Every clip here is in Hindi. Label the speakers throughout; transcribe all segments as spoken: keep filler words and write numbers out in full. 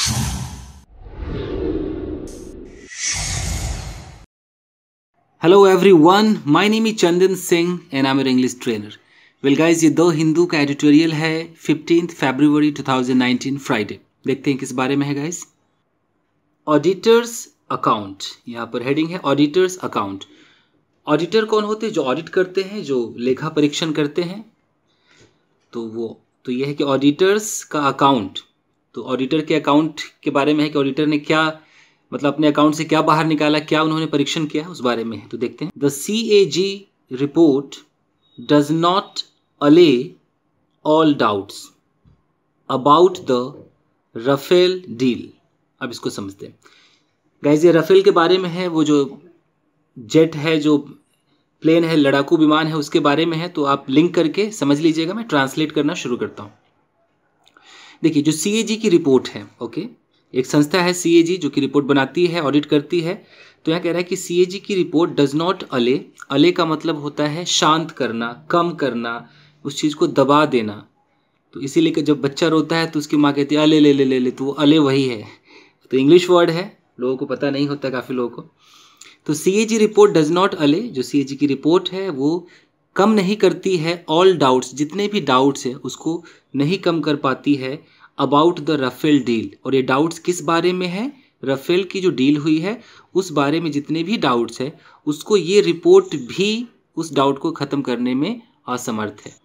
Speaker 1: Hello everyone, my name is Chandan Singh and I'm your English trainer. Well guys, ये द हिंदू का एडिटोरियल है fifteenth February two thousand nineteen Friday. देखते हैं किस बारे में है गाइस. ऑडिटर्स अकाउंट, यहाँ पर हेडिंग है ऑडिटर्स अकाउंट. ऑडिटर कौन होते हैं? जो ऑडिट करते हैं, जो लेखा परीक्षण करते हैं. तो वो तो ये है कि ऑडिटर्स का अकाउंट. तो ऑडिटर के अकाउंट के बारे में है कि ऑडिटर ने क्या मतलब अपने अकाउंट से क्या बाहर निकाला, क्या उन्होंने परीक्षण किया, उस बारे में है. तो देखते हैं. The C A G report does not allay all doubts about the Rafale deal. अब इसको समझते हैं गाइस. ये राफेल के बारे में है, वो जो जेट है, जो प्लेन है, लड़ाकू विमान है, उसके बारे में है. तो आप लिंक करके समझ लीजिएगा. मैं ट्रांसलेट करना शुरू करता हूँ. देखिए, जो सी ए जी की रिपोर्ट है, ओके, एक संस्था है सी ए जी जो कि रिपोर्ट बनाती है, ऑडिट करती है. तो यहाँ कह रहा है कि सी ए जी की रिपोर्ट डज नॉट अले. अले का मतलब होता है शांत करना, कम करना, उस चीज़ को दबा देना. तो इसीलिए जब बच्चा रोता है तो उसकी माँ कहती है अले ले ले ले ले, तो वो अले वही है. तो इंग्लिश वर्ड है, लोगों को पता नहीं होता, काफ़ी लोगों को. तो C A G report does not allay, जो सी ए जी की रिपोर्ट है वो कम नहीं करती है ऑल डाउट्स, जितने भी डाउट्स हैं उसको नहीं कम कर पाती है अबाउट द राफेल डील. और ये डाउट्स किस बारे में है? राफेल की जो डील हुई है उस बारे में जितने भी डाउट्स है उसको ये रिपोर्ट भी उस डाउट को ख़त्म करने में असमर्थ है.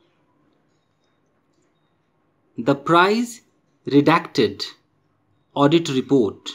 Speaker 1: The price redacted audit report.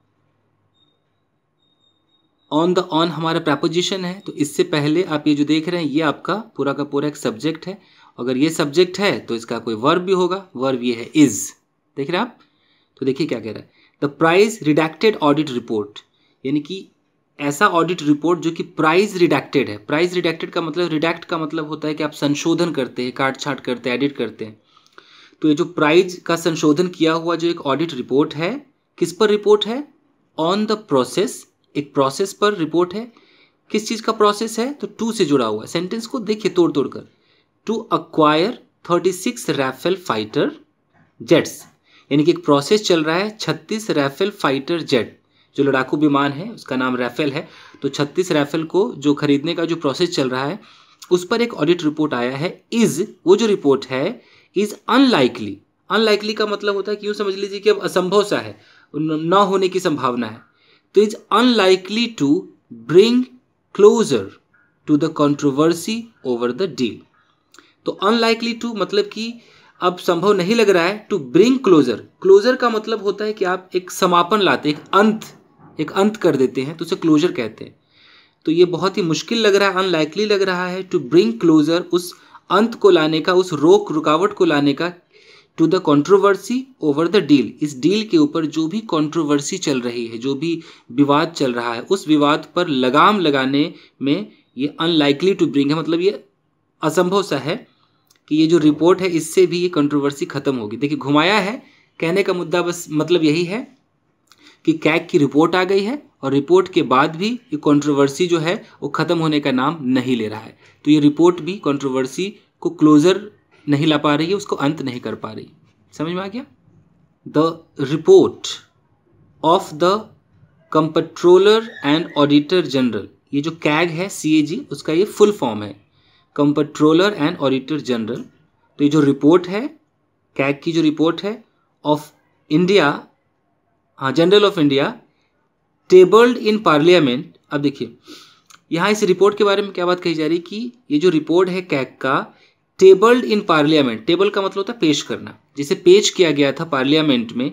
Speaker 1: On the on हमारा प्रपोजिशन है. तो इससे पहले आप ये जो देख रहे हैं ये आपका पूरा का पूरा एक सब्जेक्ट है. अगर ये सब्जेक्ट है तो इसका कोई वर्ब भी होगा. वर्ब ये है इज. देख रहे हैं आप. तो देखिए क्या कह रहा है. The price redacted audit report, यानी कि ऐसा ऑडिट रिपोर्ट जो कि प्राइज रिडैक्टेड है. प्राइज रिडैक्टेड का मतलब, रिडैक्ट का मतलब होता है कि आप संशोधन करते हैं, काट छाट करते हैं, एडिट करते हैं. तो ये जो प्राइज का संशोधन किया हुआ जो एक ऑडिट रिपोर्ट है, किस पर रिपोर्ट है? ऑन द प्रोसेस, एक प्रोसेस पर रिपोर्ट है. किस चीज़ का प्रोसेस है? तो टू से जुड़ा हुआ है. सेंटेंस को देखिए तोड़ तोड़ कर. To acquire thirty six Rafale fighter jets, यानी कि एक प्रोसेस चल रहा है. छत्तीस राफेल फाइटर जेट, जो लड़ाकू विमान है उसका नाम राफेल है. तो छत्तीस राफेल को जो खरीदने का जो प्रोसेस चल रहा है उस पर एक ऑडिट रिपोर्ट आया है. इज, वो जो रिपोर्ट है, इज अनलाइकली. अनलाइकली का मतलब होता है कि यूँ समझ लीजिए कि अब असंभव सा है, न होने की संभावना है. तो is unlikely to bring closure to the controversy over the deal. तो अनलाइकली टू मतलब कि अब संभव नहीं लग रहा है. टू ब्रिंग क्लोजर, क्लोजर का मतलब होता है कि आप एक समापन लाते, एक अंत, एक अंत कर देते हैं, तो उसे क्लोजर कहते हैं. तो ये बहुत ही मुश्किल लग रहा है, अनलाइकली लग रहा है. टू ब्रिंग क्लोजर, उस अंत को लाने का, उस रोक रुकावट को लाने का. To the controversy over the deal, इस डील के ऊपर जो भी कंट्रोवर्सी चल रही है, जो भी विवाद चल रहा है, उस विवाद पर लगाम लगाने में ये अनलाइकली टू ब्रिंग है. मतलब ये असंभव सा है कि ये जो रिपोर्ट है इससे भी ये कंट्रोवर्सी खत्म होगी. देखिए घुमाया है, कहने का मुद्दा बस मतलब यही है कि कैग की रिपोर्ट आ गई है और रिपोर्ट के बाद भी ये कंट्रोवर्सी जो है वो खत्म होने का नाम नहीं ले रहा है. तो ये रिपोर्ट भी कंट्रोवर्सी को क्लोजर नहीं ला पा रही है, उसको अंत नहीं कर पा रही. समझ में आ गया. The report of the कंपट्रोलर and auditor general, ये जो कैग है सी ए जी उसका ये फुल फॉर्म है, कंपट्रोलर एंड ऑडिटर जनरल. तो ये जो रिपोर्ट है कैग की, जो रिपोर्ट है ऑफ इंडिया, हाँ general of India, tabled in parliament. अब देखिए यहाँ इस रिपोर्ट के बारे में क्या बात कही जा रही कि ये जो रिपोर्ट है कैग का, टेबल्ड इन पार्लियामेंट. टेबल का मतलब होता है पेश करना, जिसे पेश किया गया था पार्लियामेंट में.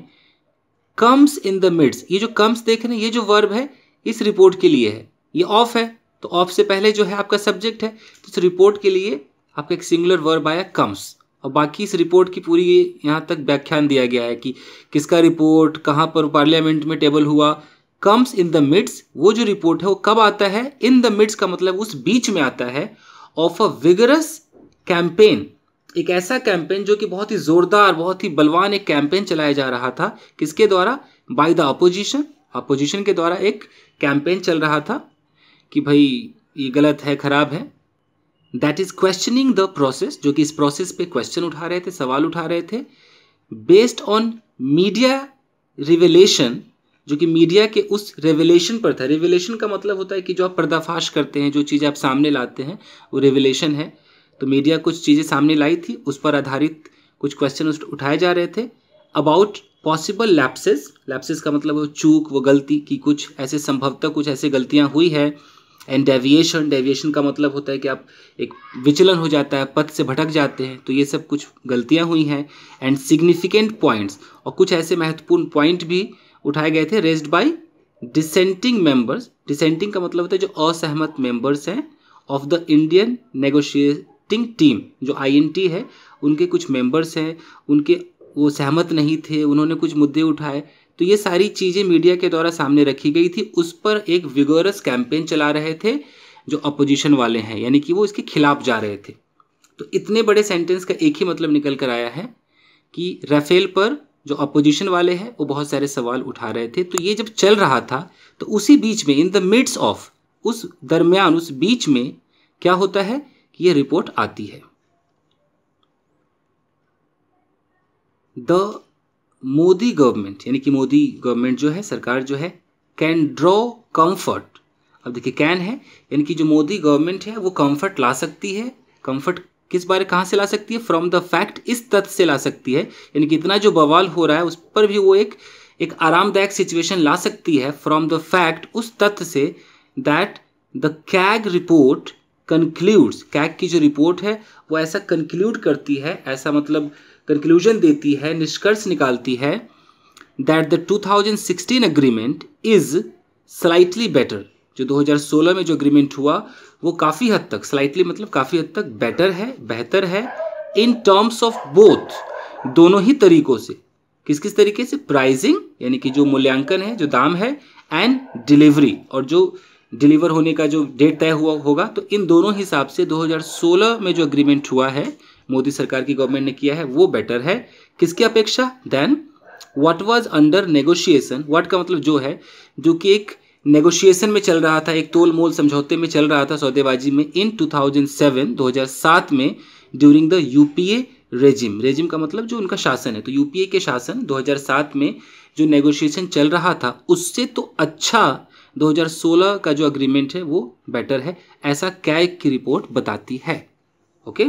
Speaker 1: कम्स इन द मिड्स, ये जो कम्स देख रहे हैं ये जो वर्ब है इस रिपोर्ट के लिए है. ये ऑफ है, तो ऑफ से पहले जो है आपका सब्जेक्ट है. तो इस रिपोर्ट के लिए आपका एक सिंगुलर वर्ब आया कम्स. और बाकी इस रिपोर्ट की पूरी यहाँ तक व्याख्यान दिया गया है कि किसका रिपोर्ट, कहाँ पर पार्लियामेंट में टेबल हुआ. कम्स इन द मिड्स, वो जो रिपोर्ट है वो कब आता है? इन द मिड्स का मतलब उस बीच में आता है. ऑफ अ विगरस कैंपेन, एक ऐसा कैंपेन जो कि बहुत ही जोरदार, बहुत ही बलवान एक कैंपेन चलाया जा रहा था. किसके द्वारा? By the opposition. अपोजिशन के द्वारा एक कैंपेन चल रहा था कि भाई ये गलत है, खराब है. That is questioning the process, जो कि इस प्रोसेस पे क्वेश्चन उठा रहे थे, सवाल उठा रहे थे. बेस्ड ऑन मीडिया रिवेलेशन, जो कि मीडिया के उस रेवलेशन पर था। रेवलेशन का मतलब होता है कि जो आप पर्दाफाश करते हैं, जो चीज़ें आप सामने लाते हैं, वो रेवलेशन है। तो मीडिया कुछ चीज़ें सामने लाई थी, उस पर आधारित कुछ क्वेश्चन उठाए जा रहे थे अबाउट पॉसिबल लैप्सेस। लैप्सेस का मतलब वो चूक, वो गलती की, कुछ ऐसे संभवतः कुछ ऐसे गलतियाँ हुई है। एंड डेविएशन, डेविएशन का मतलब होता है कि आप एक विचलन हो जाता है, पथ से भटक जाते हैं, तो ये सब कुछ गलतियाँ हुई हैं। एंड सिग्निफिकेंट पॉइंट्स, और कुछ ऐसे महत्वपूर्ण पॉइंट भी उठाए गए थे raised by dissenting members. Dissenting का मतलब होता है जो असहमत मेंबर्स हैं of the Indian negotiating team, जो आई एन टी है, उनके कुछ मेंबर्स हैं, उनके वो सहमत नहीं थे, उन्होंने कुछ मुद्दे उठाए। तो ये सारी चीज़ें मीडिया के द्वारा सामने रखी गई थी, उस पर एक विगोरस कैंपेन चला रहे थे जो अपोजिशन वाले हैं, यानी कि वो इसके खिलाफ जा रहे थे। तो इतने बड़े सेंटेंस का एक ही मतलब निकल कर आया है कि राफेल पर जो अपोजिशन वाले हैं वो बहुत सारे सवाल उठा रहे थे। तो ये जब चल रहा था तो उसी बीच में, इन द मिड्स ऑफ, उस दरमियान, उस बीच में क्या होता है कि ये रिपोर्ट आती है। द मोदी गवर्नमेंट, यानी कि मोदी गवर्नमेंट जो है, सरकार जो है, कैन ड्रॉ कंफर्ट। अब देखिए कैन है, यानी कि जो मोदी गवर्नमेंट है वो कंफर्ट ला सकती है। कंफर्ट किस बारे, कहाँ से ला सकती है? फ्रॉम द फैक्ट, इस तथ्य से ला सकती है, यानी कि इतना जो बवाल हो रहा है उस पर भी वो एक एक आरामदायक सिचुएशन ला सकती है। फ्रॉम द फैक्ट, उस तथ्य से, that the CAG report concludes, CAG की जो रिपोर्ट है वो ऐसा कंक्लूड करती है, ऐसा मतलब कंक्लूजन देती है, निष्कर्ष निकालती है, that the two thousand sixteen agreement is slightly better. जो दो हज़ार सोलह में जो अग्रीमेंट हुआ वो काफ़ी हद तक, स्लाइटली मतलब काफ़ी हद तक बेटर है, बेहतर है, इन टर्म्स ऑफ बोथ, दोनों ही तरीकों से। किस किस तरीके से? प्राइसिंग, यानी कि जो मूल्यांकन है, जो दाम है, एंड डिलीवरी, और जो डिलीवर होने का जो डेट तय हुआ होगा। तो इन दोनों हिसाब से दो हज़ार सोलह में जो अग्रीमेंट हुआ है, मोदी सरकार की गवर्नमेंट ने किया है, वो बेटर है। किसकी अपेक्षा? Than what was under negotiation. What का मतलब जो है, जो कि एक नेगोशिएशन में चल रहा था, एक तोल मोल समझौते में चल रहा था, सौदेबाजी में, इन टू थाउजेंड सेवन, दो हज़ार सात में, during the UPA regime. Regime का मतलब जो उनका शासन है, तो यूपीए के शासन दो हज़ार सात में जो नेगोशिएशन चल रहा था उससे तो अच्छा दो हज़ार सोलह का जो अग्रीमेंट है वो बेटर है, ऐसा कैग की रिपोर्ट बताती है। ओके।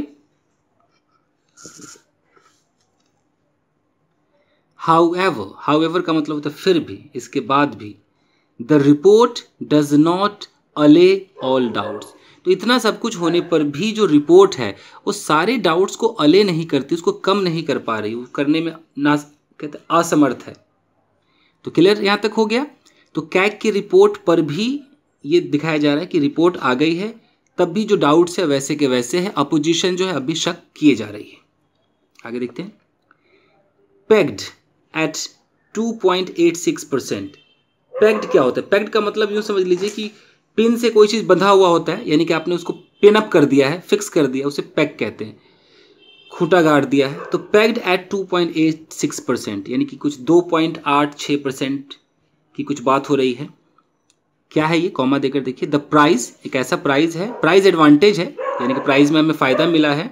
Speaker 1: हाउएवर, हाउएवर का मतलब होता है फिर भी, इसके बाद भी। The report does not allay all doubts. तो इतना सब कुछ होने पर भी जो रिपोर्ट है वो सारे डाउट्स को अले नहीं करती, उसको कम नहीं कर पा रही, वो करने में ना, कहते असमर्थ है। तो क्लियर यहाँ तक हो गया। तो कैग की रिपोर्ट पर भी ये दिखाया जा रहा है कि रिपोर्ट आ गई है, तब भी जो डाउट्स है वैसे के वैसे है, अपोजिशन जो है अभी शक किए जा रही है। आगे देखते हैं। Pegged at two point eight six percent. Pegged क्या होता है? पेग्ड का मतलब यूँ समझ लीजिए कि पिन से कोई चीज़ बंधा हुआ होता है, यानी कि आपने उसको पिन अप कर दिया है, फिक्स कर दिया, उसे पेग कहते हैं, खूंटा गाड़ दिया है। तो pegged at two point eight six percent, यानी कि कुछ दो पॉइंट आठ छः परसेंट की कुछ बात हो रही है। क्या है ये? कॉमा देकर देखिए। द प्राइस, एक ऐसा प्राइस है, प्राइस एडवांटेज है, यानी कि प्राइस में हमें फायदा मिला है,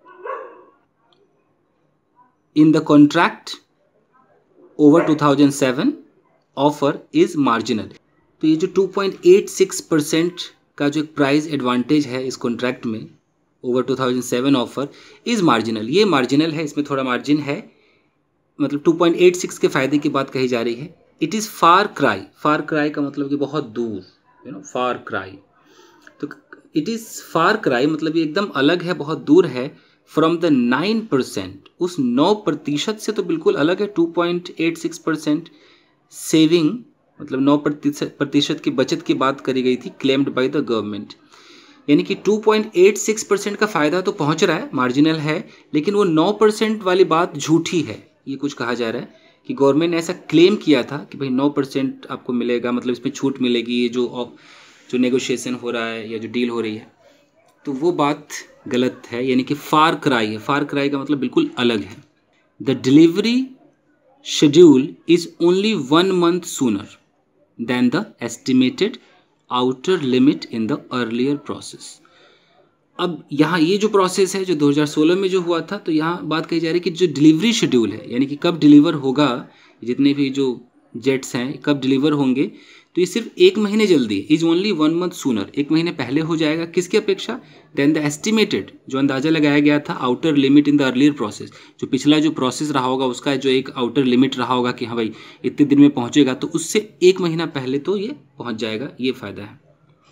Speaker 1: in the contract over two thousand seven offer is marginal. तो ये जो two point eight six percent का जो एक प्राइस एडवांटेज है इस कॉन्ट्रैक्ट में over two thousand seven offer is marginal, ये मार्जिनल है, इसमें थोड़ा मार्जिन है, मतलब टू पॉइंट एट सिक्स के फायदे की बात कही जा रही है। It is far cry, far cry का मतलब कि बहुत दूर, यू नो, फार क्राई। तो इट इज़ फार क्राई मतलब ये एकदम अलग है, बहुत दूर है, फ्रॉम द नाइन परसेंट, उस नौ प्रतिशत से तो बिल्कुल अलग है। Two point eight six percent saving मतलब नौ प्रतिशत की बचत की बात करी गई थी, क्लेम्ड बाय द गवर्नमेंट, यानी कि two point eight six percent का फ़ायदा तो पहुंच रहा है, मार्जिनल है, लेकिन वो नौ परसेंट वाली बात झूठी है, ये कुछ कहा जा रहा है कि गवर्नमेंट ने ऐसा क्लेम किया था कि भाई नौ परसेंट आपको मिलेगा, मतलब इसमें छूट मिलेगी, ये जो जो नेगोशिएशन हो रहा है या जो डील हो रही है, तो वो बात गलत है, यानी कि फार क्राई है। फार क्राई का मतलब बिल्कुल अलग है। The delivery schedule is only one month sooner than the estimated outer limit in the earlier process. अब यहाँ ये जो प्रोसेस है जो दो हज़ार सोलह में जो हुआ था, तो यहाँ बात कही जा रही है कि जो डिलीवरी शेड्यूल है, यानी कि कब डिलीवर होगा, जितने भी जो जेट्स हैं कब डिलीवर होंगे, तो ये सिर्फ एक महीने जल्दी है, is only one month sooner, एक महीने पहले हो जाएगा किसकी अपेक्षा, देन द एस्टिमेटेड, जो अंदाजा लगाया गया था, outer limit in the earlier process, जो पिछला जो प्रोसेस रहा होगा उसका जो एक आउटर लिमिट रहा होगा कि हाँ भाई इतने दिन में पहुंचेगा, तो उससे एक महीना पहले तो ये पहुंच जाएगा, ये फायदा है।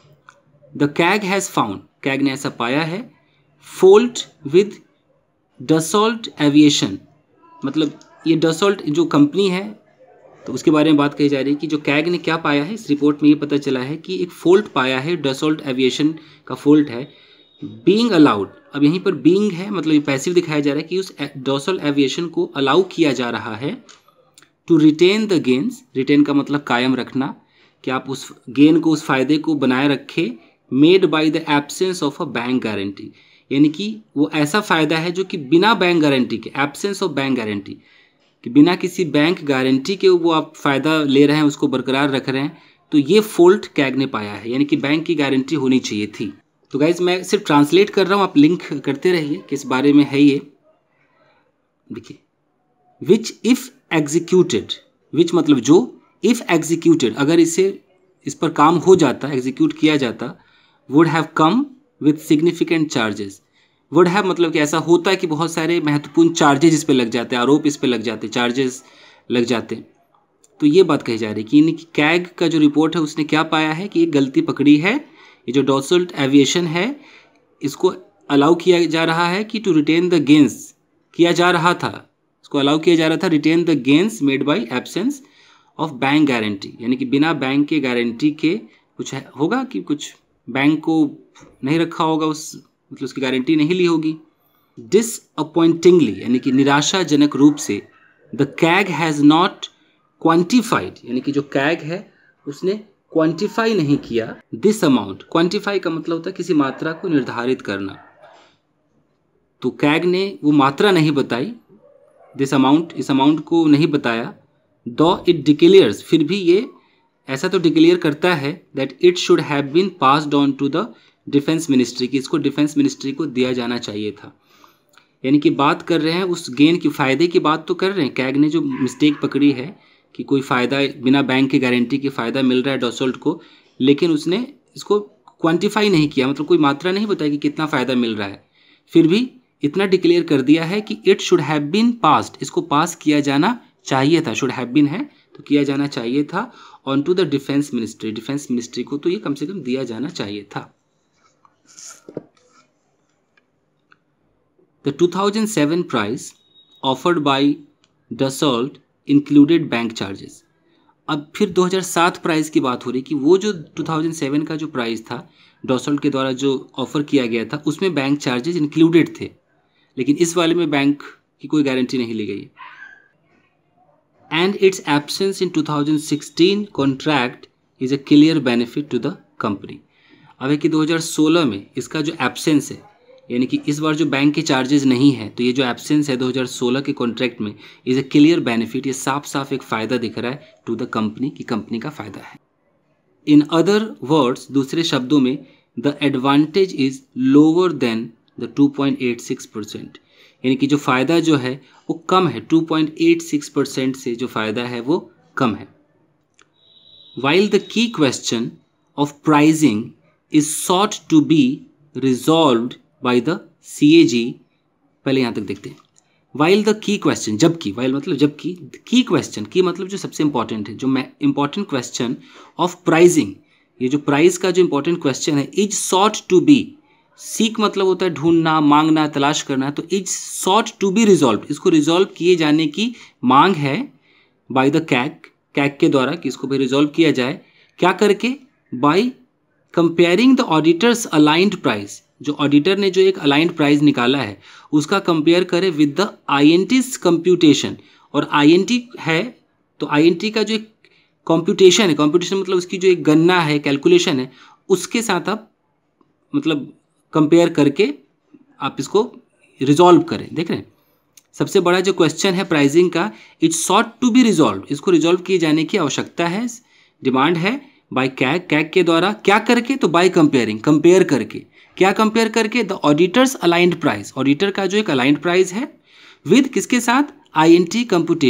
Speaker 1: The CAG has found, CAG ने ऐसा पाया है, फोल्ट विद डसॉल्ट एविएशन, मतलब ये डसॉल्ट जो कंपनी है तो उसके बारे में बात कही जा रही है कि जो कैग ने क्या पाया है, इस रिपोर्ट में ये पता चला है कि एक फोल्ट पाया है, डसॉल्ट एविएशन का फोल्ट है, बीइंग अलाउड, अब यहीं पर बीइंग है मतलब ये पैसिव दिखाया जा रहा है कि उस डसॉल्ट एविएशन को अलाउ किया जा रहा है to retain the gains, retain का मतलब कायम रखना, कि आप उस गेन को, उस फायदे को बनाए रखें, made by the absence of a bank guarantee, यानी कि वो ऐसा फ़ायदा है जो कि बिना बैंक गारंटी के, एब्सेंस ऑफ बैंक गारंटी, कि बिना किसी बैंक गारंटी के वो आप फ़ायदा ले रहे हैं, उसको बरकरार रख रहे हैं, तो ये फोल्ट कैग ने पाया है, यानी कि बैंक की गारंटी होनी चाहिए थी। तो गाइज मैं सिर्फ ट्रांसलेट कर रहा हूँ, आप लिंक करते रहिए किस बारे में है ये। देखिए, विच इफ़ एग्जीक्यूटेड, विच मतलब जो, इफ़ एग्जीक्यूटेड अगर इसे इस पर काम हो जाता, एग्जीक्यूट किया जाता, would have come with significant charges, would have मतलब कि ऐसा होता है कि बहुत सारे महत्वपूर्ण चार्जेस इस पे लग जाते हैं, आरोप इस पे लग जाते, चार्जेस लग जाते हैं। तो ये बात कही जा रही है कि यानी कि कैग का जो रिपोर्ट है उसने क्या पाया है कि एक गलती पकड़ी है, ये जो डसॉल्ट एविएशन है इसको अलाउ किया जा रहा है कि टू रिटेन द गेन्स, किया जा रहा था, इसको अलाउ किया जा रहा था, retain the gains made by absence of bank guarantee, यानी कि बिना बैंक के गारंटी के कुछ है, होगा कि कुछ बैंक को नहीं रखा होगा, उस मतलब उसकी गारंटी नहीं ली होगी। डिसअपॉइंटिंगली यानी कि निराशाजनक रूप से, the CAG has not quantified, यानी कि जो कैग है उसने क्वांटिफाई नहीं किया दिस अमाउंट, क्वांटिफाई का मतलब होता है किसी मात्रा को निर्धारित करना, तो कैग ने वो मात्रा नहीं बताई, दिस अमाउंट, इस अमाउंट को नहीं बताया, दो इट डिक्लेयर्स, फिर भी ये ऐसा तो डिक्लेयर करता है that it should have been passed on to the defence ministry, की इसको डिफेंस मिनिस्ट्री को दिया जाना चाहिए था, यानी कि बात कर रहे हैं उस गेन की, फ़ायदे की बात तो कर रहे हैं, कैग ने जो मिस्टेक पकड़ी है कि कोई फ़ायदा बिना बैंक की गारंटी के फ़ायदा मिल रहा है डसॉल्ट को, लेकिन उसने इसको क्वांटिफाई नहीं किया, मतलब कोई मात्रा नहीं बताई कि कितना फ़ायदा मिल रहा है, फिर भी इतना डिक्लेयर कर दिया है कि it should have been passed, इसको पास किया जाना चाहिए था, शुड हैव बीन है तो किया जाना चाहिए था, on to the defence ministry, defence ministry को तो ये कम से कम दिया जाना चाहिए था। The two thousand seven price offered by Dassault included bank charges। अब फिर दो हज़ार सात प्राइस की बात हो रही कि वो जो दो हज़ार सात का जो प्राइस था डसॉल्ट के द्वारा जो ऑफर किया गया था उसमें बैंक चार्जेस इंक्लूडेड थे, लेकिन इस वाले में बैंक की कोई गारंटी नहीं ली गई। And its absence in two thousand sixteen contract is a clear benefit to the company. अब है कि दो हज़ार सोलह में इसका जो एब्सेंस है, यानी कि इस बार जो बैंक के चार्जेस नहीं है, तो ये जो एब्सेंस है दो हज़ार सोलह के कॉन्ट्रैक्ट में इज अ क्लियर बेनिफिट, ये साफ साफ एक फ़ायदा दिख रहा है टू द कंपनी, की कंपनी का फ़ायदा है। इन अदर वर्ड्स, दूसरे शब्दों में, the advantage is lower than the two point eight six percent, यानी कि जो फ़ायदा जो है वो कम है, two point eight six percent से जो फ़ायदा है वो कम है। While the key question of pricing is sought to be resolved by the C A G, पहले यहाँ तक देखते हैं। वाइल द की क्वेश्चन, जबकि, वाइल मतलब जबकि, की क्वेश्चन, की मतलब जो सबसे इंपॉर्टेंट है, जो मैं इंपॉर्टेंट क्वेश्चन ऑफ प्राइजिंग, ये जो प्राइस का जो इंपॉर्टेंट क्वेश्चन है, is sought to be, seek मतलब होता है ढूंढना, मांगना, तलाश करना, तो is sought to be resolve, इसको रिजॉल्व किए जाने की मांग है बाय द कैग, कैग के द्वारा कि इसको भी रिजॉल्व किया जाए, क्या करके, by comparing the auditors aligned price, जो ऑडिटर ने जो एक अलाइंड प्राइस निकाला है उसका कंपेयर करें विद द आईएनटीज कंप्यूटेशन, और आईएनटी है तो आईएनटी का जो एक कंप्यूटेशन है, कंप्यूटेशन मतलब उसकी जो एक गणना है, कैलकुलेशन है, उसके साथ आप मतलब कंपेयर करके आप इसको रिजॉल्व करें। देख रहे हैं, सबसे बड़ा जो क्वेश्चन है प्राइसिंग का, it's sought to be resolve, इसको रिजॉल्व किए जाने की आवश्यकता है, डिमांड है बाय कैग, कैग के द्वारा, क्या करके, तो बाय कंपेयरिंग, कंपेयर करके, क्या कंपेयर करके, the auditors aligned price, auditor का जो एक अलाइंड प्राइस है, विद किसके साथ, आईएनटी कंप्यूटेशन,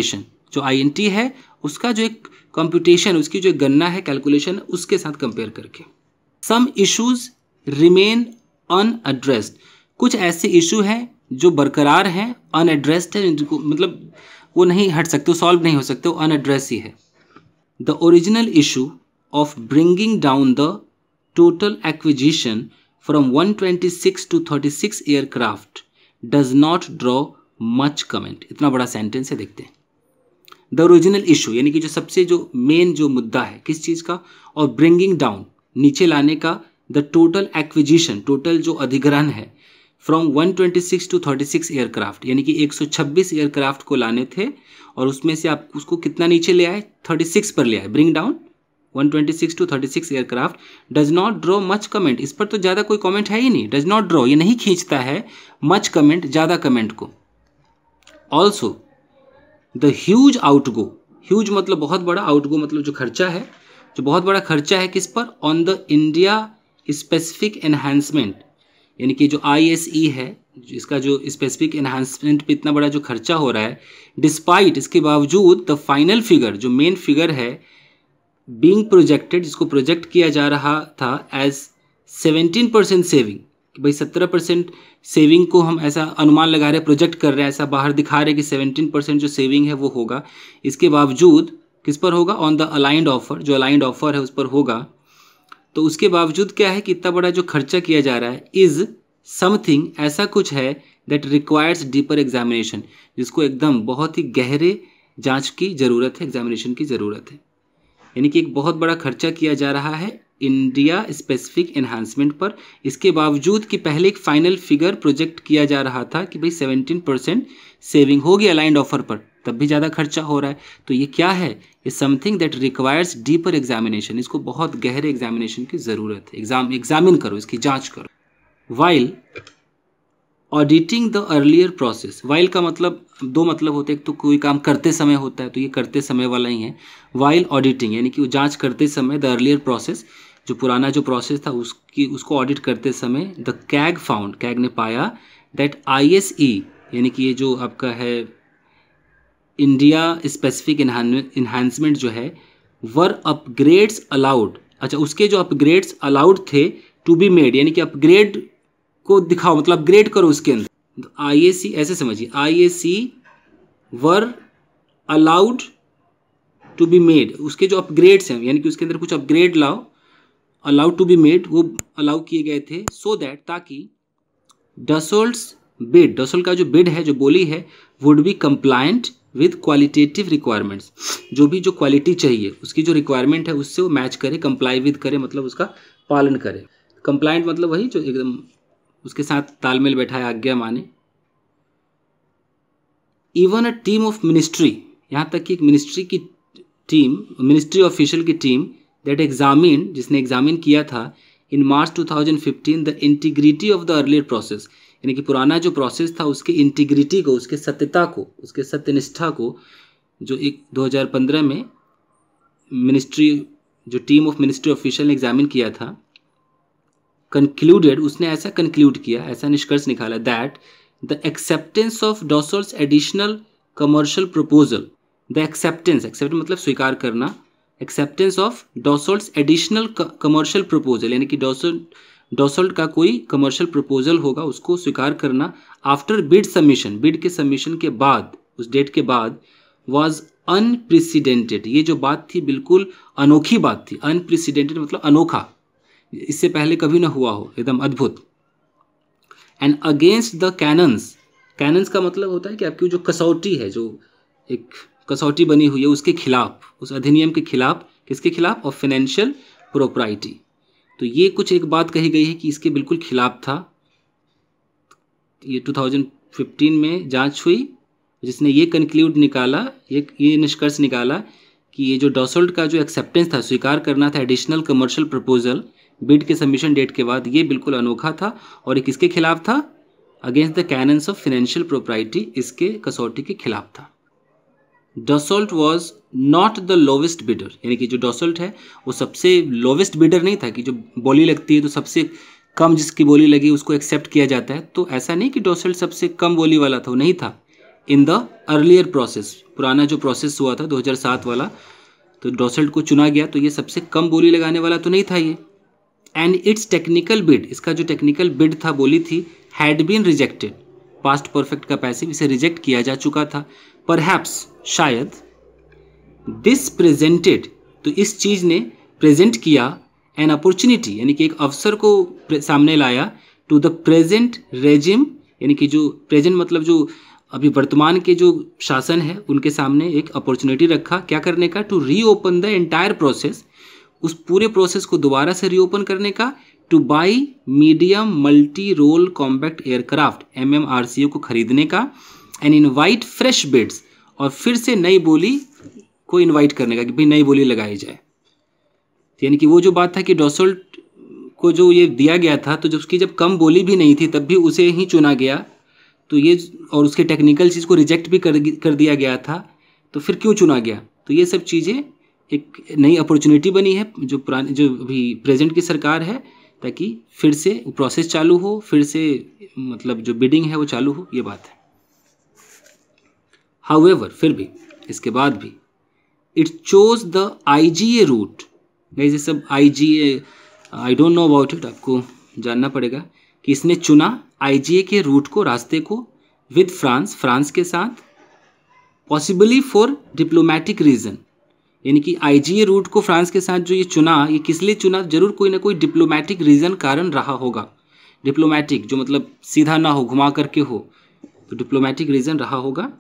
Speaker 1: जो आई एन टी है उसका जो एक कंप्यूटेशन, उसकी जो गणना है, कैलकुलेशन, उसके साथ कंपेयर करके। सम इश्यूज रिमेन अनएड्रेस्ड, कुछ ऐसे इशू हैं जो बरकरार हैं, अनएड्रेस्ड है, इनको मतलब वो नहीं हट सकते, सॉल्व नहीं हो सकते, वो अनएड्रेस ही है। The original issue of bringing down the total acquisition from one twenty six to thirty six aircraft does not draw much comment. इतना बड़ा सेंटेंस है, देखते हैं। द ओरिजिनल इशू यानी कि जो सबसे जो मेन जो मुद्दा है किस चीज़ का, और ब्रिंगिंग डाउन नीचे लाने का, द टोटल एक्विजिशन टोटल जो अधिग्रहण है, from one twenty six to thirty six aircraft यानी कि एक सौ छब्बीस एयरक्राफ्ट को लाने थे और उसमें से आप उसको कितना नीचे ले आए, छत्तीस पर ले आए। Bring down one twenty six to thirty six aircraft does not draw much comment, इस पर तो ज़्यादा कोई कमेंट है ही नहीं। डज नॉट ड्रॉ ये नहीं खींचता है मच कमेंट, ज़्यादा कमेंट को। Also the huge outgo, huge मतलब बहुत बड़ा, आउटगो मतलब जो खर्चा है, जो बहुत बड़ा खर्चा है किस पर, on the India specific enhancement यानी कि जो आई एस ई है, इसका जो स्पेसिफिक एनहांसमेंट पे इतना बड़ा जो खर्चा हो रहा है, डिस्पाइट इसके बावजूद, द फाइनल फिगर जो मेन फिगर है, बीइंग प्रोजेक्टेड जिसको प्रोजेक्ट किया जा रहा था एज सेवेंटीन परसेंट सेविंग, कि भाई सत्रह परसेंट सेविंग को हम ऐसा अनुमान लगा रहे हैं, प्रोजेक्ट कर रहे हैं, ऐसा बाहर दिखा रहे हैं कि सेवेंटीन परसेंट जो सेविंग है वो होगा। इसके बावजूद किस पर होगा, ऑन द अलाइंड ऑफर, जो अलाइंड ऑफर है उस पर होगा। तो उसके बावजूद क्या है कि इतना बड़ा जो खर्चा किया जा रहा है, इज़ समथिंग ऐसा कुछ है दैट रिक्वायर्स डीपर एग्जामिनेशन, जिसको एकदम बहुत ही गहरे जांच की ज़रूरत है, एग्जामिनेशन की ज़रूरत है। यानी कि एक बहुत बड़ा खर्चा किया जा रहा है इंडिया स्पेसिफिक एनहांसमेंट पर, इसके बावजूद कि पहले एक फाइनल फिगर प्रोजेक्ट किया जा रहा था कि भाई सेवेंटीन परसेंट सेविंग होगी अलाइंड ऑफर पर, तब भी ज़्यादा खर्चा हो रहा है। तो ये क्या है, ये something that requires deeper examination, इसको बहुत गहरे एग्जामिनेशन की ज़रूरत है। एग्जाम एग्जामिन करो, इसकी जांच करो। While auditing the earlier process, while का मतलब दो मतलब होते हैं, एक तो कोई काम करते समय होता है, तो ये करते समय वाला ही है। वाइल ऑडिटिंग यानी कि वो जांच करते समय, द अर्लियर प्रोसेस जो पुराना जो प्रोसेस था उसकी उसको ऑडिट करते समय, द कैग फाउंड, कैग ने पाया दैट आई एस ई यानी कि ये जो आपका है इंडिया स्पेसिफिक इन्हांसमेंट जो है, वर अपग्रेड्स अलाउड, अच्छा उसके जो अपग्रेड्स अलाउड थे टू बी मेड यानी कि अपग्रेड को दिखाओ, मतलब अपग्रेड करो उसके अंदर। आई ए सी ऐसे समझिए, I A C were allowed to be made, उसके जो अपग्रेड्स हैं यानी कि उसके अंदर कुछ अपग्रेड लाओ, अलाउड टू बी मेड, वो अलाउ किए गए थे, सो दैट ताकि डसोल्ट्स बिड, डसोल्ट का जो बिड है, जो बोली है, would be compliant with qualitative requirements, जो भी जो क्वालिटी चाहिए उसकी जो रिक्वायरमेंट है उससे वो मैच करे, कंप्लाई विद करे, मतलब उसका पालन करे। कंप्लायंट मतलब वही जो एकदम उसके साथ तालमेल बैठा है, आज्ञा माने। Even a team of ministry, यहाँ तक कि एक मिनिस्ट्री की टीम, मिनिस्ट्री ऑफिशियल की टीम, दैट एग्जामिन जिसने एग्जामिन किया था in March two thousand fifteen the integrity of the earlier process, यानी कि पुराना जो प्रोसेस था उसके इंटीग्रिटी को, उसके सत्यता को, उसके सत्यनिष्ठा को, जो एक दो हज़ार पंद्रह में मिनिस्ट्री जो टीम ऑफ मिनिस्ट्री ऑफिशियल ने एग्जामिन किया था, कंक्लूडेड उसने ऐसा कंक्लूड किया, ऐसा निष्कर्ष निकाला, that the acceptance of Dassault's additional commercial proposal, the acceptance, accept मतलब स्वीकार करना, acceptance of Dassault's additional commercial proposal यानी कि डसोल्ट डसोल्ट का कोई कमर्शियल प्रपोजल होगा उसको स्वीकार करना, आफ्टर बिड सबमिशन, बिड के सबमिशन के बाद, उस डेट के बाद, वाज अनप्रेसिडेंटेड, ये जो बात थी बिल्कुल अनोखी बात थी, अनप्रेसिडेंटेड मतलब अनोखा, इससे पहले कभी ना हुआ हो, एकदम अद्भुत। And against the canons, canons का मतलब होता है कि आपकी जो कसौटी है, जो एक कसौटी बनी हुई है उसके खिलाफ, उस अधिनियम के खिलाफ, किसके खिलाफ, ऑफ फाइनेंशियल प्रोप्राइटी। तो ये कुछ एक बात कही गई है कि इसके बिल्कुल खिलाफ था। ये टू थाउजेंड फिफ्टीन में जांच हुई जिसने ये कंक्लूड निकाला, ये ये निष्कर्ष निकाला कि ये जो डसोल्ट का जो एक्सेप्टेंस था, स्वीकार करना था एडिशनल कमर्शियल प्रपोजल बिड के सबमिशन डेट के बाद, ये बिल्कुल अनोखा था और ये किसके खिलाफ था, against the canons of financial propriety, इसके कसौटी के खिलाफ था। Dassault was not the lowest bidder, यानी कि जो डसोल्ट है वो सबसे लोवेस्ट बिडर नहीं था कि जो बोली लगती है तो सबसे कम जिसकी बोली लगी उसको एक्सेप्ट किया जाता है, तो ऐसा नहीं कि डसोल्ट सबसे कम बोली वाला था, वो नहीं था। इन द अर्लियर प्रोसेस, पुराना जो प्रोसेस हुआ था दो हज़ार सात वाला, तो डॉसल्ट को चुना गया, तो ये सबसे कम बोली लगाने वाला तो नहीं था ये। एंड इट्स टेक्निकल बिड, इसका जो टेक्निकल बिड था, बोली थी, had been rejected, past perfect का पैसिव, इसे रिजेक्ट किया जा चुका था। परहैप्स, शायद, दिस प्रेजेंटेड, तो इस चीज़ ने प्रेजेंट किया, एन अपॉर्चुनिटी, यानी कि एक अवसर को सामने लाया, टू द प्रेजेंट रेजिम, यानी कि जो प्रेजेंट मतलब जो अभी वर्तमान के जो शासन है उनके सामने एक अपॉर्चुनिटी रखा, क्या करने का, to reopen the entire process, उस पूरे प्रोसेस को दोबारा से रीओपन करने का, to buy medium multi role combat aircraft, M M R C O को खरीदने का, एंड इनवाइट फ्रेश बिड्स, और फिर से नई बोली को इनवाइट करने का कि भाई नई बोली लगाई जाए। यानी कि वो जो बात था कि डॉसल्ट को जो ये दिया गया था, तो जब उसकी जब कम बोली भी नहीं थी तब भी उसे ही चुना गया, तो ये, और उसके टेक्निकल चीज़ को रिजेक्ट भी कर कर दिया गया था, तो फिर क्यों चुना गया। तो ये सब चीज़ें एक नई अपॉर्चुनिटी बनी है जो पुरानी जो अभी प्रेजेंट की सरकार है, ताकि फिर से प्रोसेस चालू हो, फिर से मतलब जो बिडिंग है वो चालू हो, ये बात है। हाउएवर, फिर भी, इसके बाद भी, it chose the I G A route, ये सब I G A, I don't know about it, आपको जानना पड़ेगा कि इसने चुना आई जी ए के रूट को, रास्ते को, विद फ्रांस, फ्रांस के साथ, पॉसिबली फॉर डिप्लोमेटिक रीज़न, यानी कि आई जी ए रूट को फ्रांस के साथ जो ये चुना, ये किस लिए चुना, जरूर कोई ना कोई डिप्लोमेटिक रीज़न कारण रहा होगा। डिप्लोमेटिक जो मतलब सीधा ना हो, घुमा करके हो, तो डिप्लोमेटिक रीज़न रहा होगा।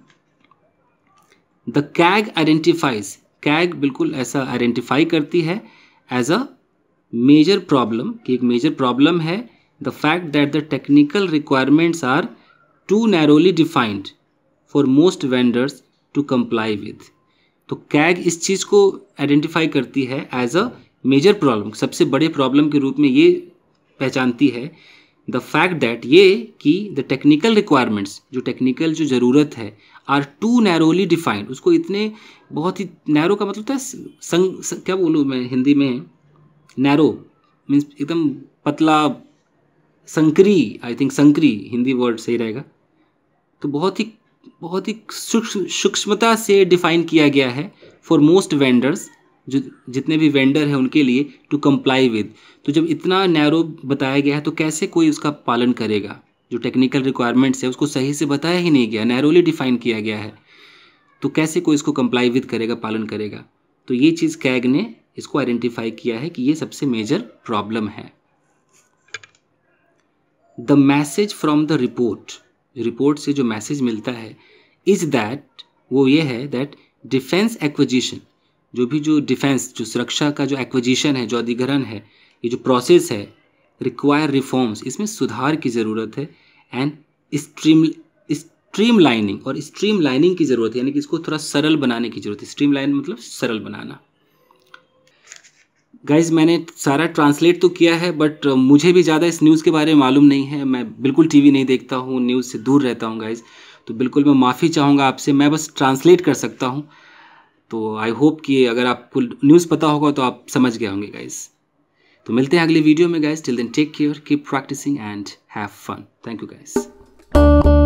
Speaker 1: द कैग आइडेंटिफाइज, कैग बिल्कुल ऐसा आइडेंटिफाई करती है एज अ मेजर प्रॉब्लम, कि एक मेजर प्रॉब्लम है, the fact that the technical requirements are to narrowly defined for most vendors to comply with. तो कैग इस चीज़ को आइडेंटिफाई करती है एज अ मेजर प्रॉब्लम, सबसे बड़े प्रॉब्लम के रूप में ये पहचानती है, द फैक्ट दैट, ये कि द टेक्निकल रिक्वायरमेंट्स, जो टेक्निकल जो ज़रूरत है, आर टू नैरोली डिफाइंड, उसको इतने बहुत ही नैरो का मतलब था संग, संग क्या बोलूँ मैं हिंदी में, नैरो मीन्स एकदम पतला, संकरी, आई थिंक संकरी हिंदी वर्ड सही रहेगा, तो बहुत ही बहुत ही सूक्ष्म सूक्ष्मता से डिफाइन किया गया है फॉर मोस्ट वेंडर्स, जो जितने भी वेंडर हैं उनके लिए, टू कंप्लाई विद। तो जब इतना नैरो बताया गया है तो कैसे कोई उसका पालन करेगा, जो टेक्निकल रिक्वायरमेंट्स है उसको सही से बताया ही नहीं गया, नैरोली डिफाइन किया गया है, तो कैसे कोई इसको कंप्लाई विद करेगा, पालन करेगा। तो ये चीज़ कैग ने इसको आइडेंटिफाई किया है कि ये सबसे मेजर प्रॉब्लम है। The message from the report, report से जो मैसेज मिलता है, इज दैट, वो ये है, दैट डिफेंस एक्विजिशन, जो भी जो डिफेंस जो सुरक्षा का जो एक्विजिशन है, जो अधिग्रहण है, ये जो प्रोसेस है, रिक्वायर रिफॉर्म्स, इसमें सुधार की ज़रूरत है, एंड स्ट्रीम स्ट्रीम लाइनिंग, और स्ट्रीम लाइनिंग की ज़रूरत है, यानी कि इसको थोड़ा सरल बनाने की ज़रूरत है। स्ट्रीम लाइन मतलब सरल बनाना। गाइज़ मैंने सारा ट्रांसलेट तो किया है, बट मुझे भी ज़्यादा इस न्यूज़ के बारे में मालूम नहीं है, मैं बिल्कुल टीवी नहीं देखता हूँ, न्यूज़ से दूर रहता हूँ गाइज़, तो बिल्कुल मैं माफ़ी चाहूँगा आपसे, मैं बस ट्रांसलेट कर सकता हूँ। तो आई होप कि अगर आपको न्यूज़ पता होगा तो आप समझ गए होंगे गाइज़। तो मिलते हैं अगले वीडियो में guys, till then take care, keep practising and have fun. Thank you guys.